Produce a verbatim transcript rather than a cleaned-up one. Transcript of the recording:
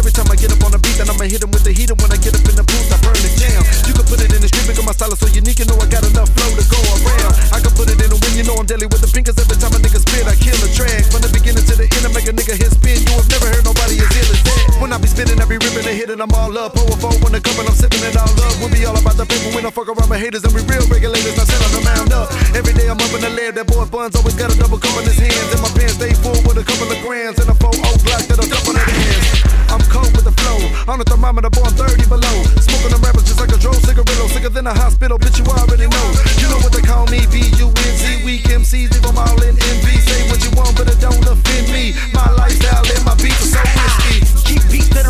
every time I get up on the beat, then I'ma hit him with the heater. When I get up in the booth, I burn it down. You can put it in the street, because my style is so unique. You know I got enough flow to go around. I can put it in the wind, you know I'm deadly with the pinkers. Every time a nigga spit, I kill a track. From the beginning to the end, I make a nigga hit spin. You have never heard nobody as ill as that. When I be spinning, I be ripping and hitting them all up. Pour a four when the cup and I'm sipping it all up. We'll be all about the paper when I fuck around with haters, and we real regulators. I set on the mound up. Every day I'm up in the lab. That boy Buns always got a double cup in his hands, and my pants stay full with a couple of grams and a four old Glock that a couple of hands. I'm cold with the flow, on the thermometer, born thirty below. Smoking them rappers just like a drove cigarillo, sicker than a hospital, bitch, you already know. You know what they call me, B U N Z, weak M Cs, leave them all in envy. Say what you want, but it don't offend me. My lifestyle and my beats are so risky. Keep beat to the